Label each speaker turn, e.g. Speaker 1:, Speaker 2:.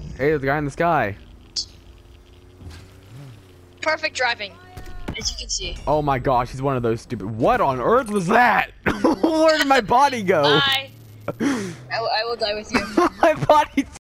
Speaker 1: Hey, there's a guy in the sky.
Speaker 2: Perfect driving, as you can see.
Speaker 1: Oh my gosh, he's one of those stupid. What on earth was that? Where did my body go?
Speaker 2: Bye. I will die with you.
Speaker 1: My body.